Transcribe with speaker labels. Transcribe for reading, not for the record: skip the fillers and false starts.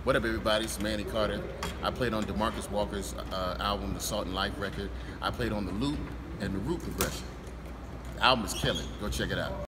Speaker 1: What up, everybody? It's Manny Carter. I played on DeMarcus Walker's album, the Salt and Life record. I played on the loop and the root progression. The album is killing. Go check it out.